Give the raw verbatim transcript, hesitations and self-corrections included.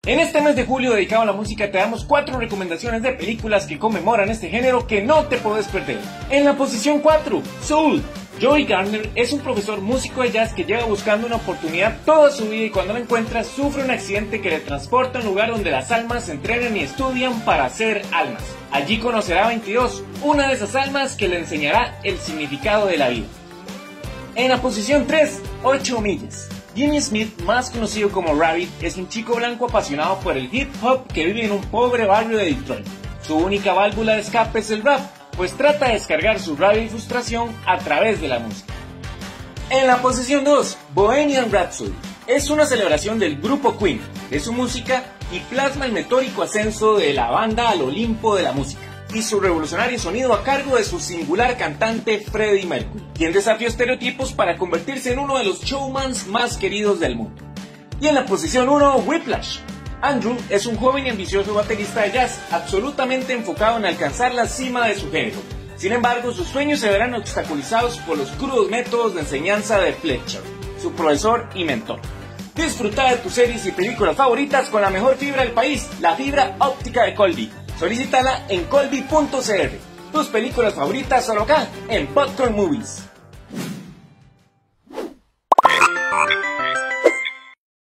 En este mes de julio dedicado a la música te damos cuatro recomendaciones de películas que conmemoran este género que no te podés perder. En la posición cuatro, Soul. Joey Gardner es un profesor músico de jazz que lleva buscando una oportunidad toda su vida y cuando la encuentra sufre un accidente que le transporta a un lugar donde las almas se entrenan y estudian para ser almas. Allí conocerá a veintidós, una de esas almas que le enseñará el significado de la vida. En la posición tres, ocho millas. Jimmy Smith, más conocido como Rabbit, es un chico blanco apasionado por el hip hop que vive en un pobre barrio de Detroit. Su única válvula de escape es el rap, pues trata de descargar su rabia y frustración a través de la música. En la posición dos, Bohemian Rhapsody. Es una celebración del grupo Queen, de su música y plasma el meteórico ascenso de la banda al Olimpo de la música y su revolucionario sonido a cargo de su singular cantante Freddie Mercury, quien desafió estereotipos para convertirse en uno de los showmans más queridos del mundo. Y en la posición uno, Whiplash. Andrew es un joven y ambicioso baterista de jazz, absolutamente enfocado en alcanzar la cima de su género. Sin embargo, sus sueños se verán obstaculizados por los crudos métodos de enseñanza de Fletcher, su profesor y mentor. Disfruta de tus series y películas favoritas con la mejor fibra del país, la fibra óptica de Colby. Solicítala en colby punto c r. Tus películas favoritas solo acá, en Popcorn Movies.